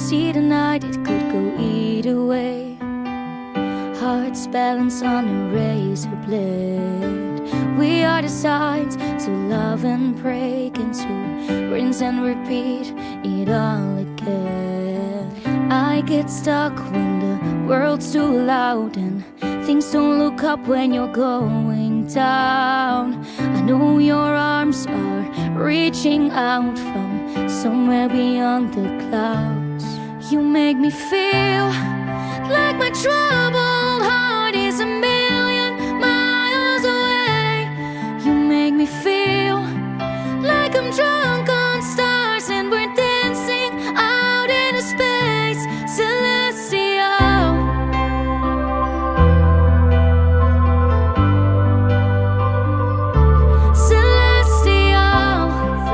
see tonight, it could go either way. Hearts balance on a razor blade. We are the signs to love and break, and to rinse and repeat it all again. I get stuck when the world's too loud and things don't look up when you're going down. I know your arms are reaching out from somewhere beyond the clouds. You make me feel like my troubled heart is a million miles away. You make me feel like I'm drunk on stars and we're dancing out into space, celestial. Celestial.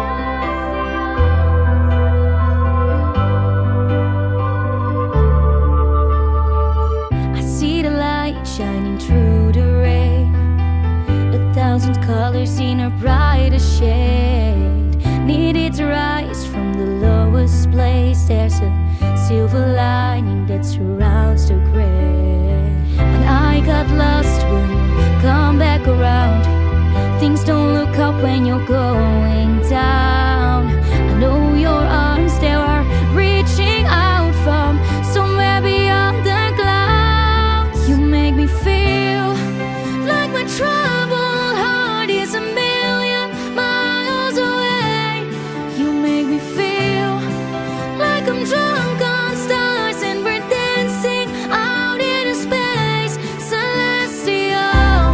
I see the light shining through the rain, 1,000 colors in a brighter shade. Needed to rise from the lowest place. There's a silver lining that surrounds the gray. When I got lost, will you come back around? Things don't look up when you're going down. I know your arms, they are reaching out from somewhere beyond the clouds. You make me feel like my troubled heart is a million miles away. You make me feel like I'm drunk on stars and we're dancing out into space, celestial.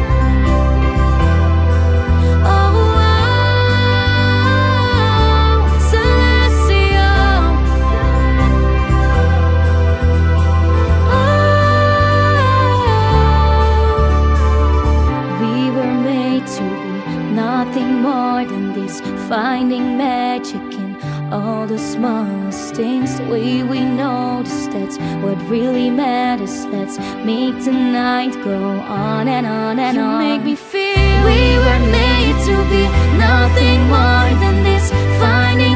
Oh, celestial. We were made to be nothing more than this, finding magic in all the smallest things. The way we notice, that's what really matters. Let's make tonight go on and on and on. You make me feel we were made to be nothing more than this, finding